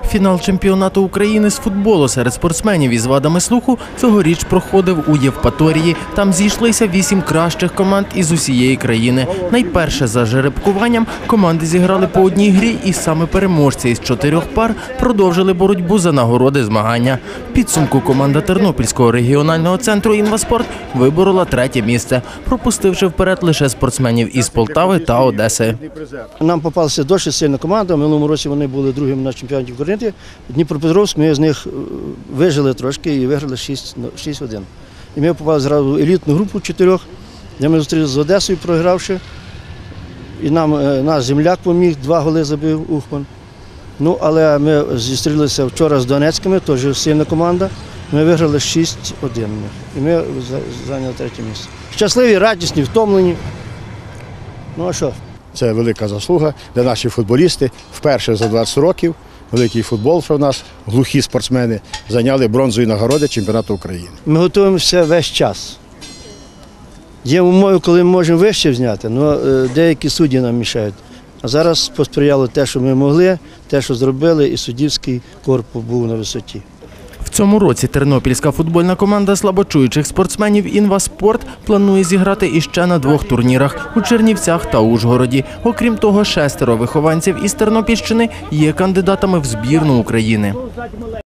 Фінал чемпіонату України з футболу серед спортсменів із вадами слуху цьогоріч проходив у Євпаторії. Там зійшлися 8 кращих команд із усієї країни. Найперше за жеребкуванням команди зіграли по одній грі, і саме переможці із 4 пар продовжили боротьбу за нагороди змагання. В підсумку команда Тернопільського регіонального центру «Інваспорт» виборола 3-є місце, пропустивши вперед лише спортсменів із Полтави та Одеси. Нам попалася досить сильна команда. В минулому році вони були другими на чемпіонаті України. Дніпропетровськ, ми з них вижили трошки і виграли 6-1. І ми попали зразу в елітну групу 4, де ми зустрілися з Одесою, програвши. І наш земляк поміг, 2 голи забив Ухман. Ну, але ми зустрілися вчора з Донецькими, теж сильна команда. Ми виграли 6-1. І ми зайняли 3-є місце. Щасливі, радісні, втомлені. Ну а що? Це велика заслуга, де наші футболісти вперше за 20 років, великий футбол, що в нас, глухі спортсмени, зайняли бронзові нагороди чемпіонату України. Ми готуємося весь час. Є умови, коли ми можемо вище зняти, але деякі судді нам мішають. А зараз посприяло те, що ми могли, те, що зробили, і суддівський корпус був на висоті. В цьому році тернопільська футбольна команда слабочуючих спортсменів «Інваспорт» планує зіграти іще на 2 турнірах – у Чернівцях та Ужгороді. Окрім того, 6 вихованців із Тернопільщини є кандидатами в збірну України.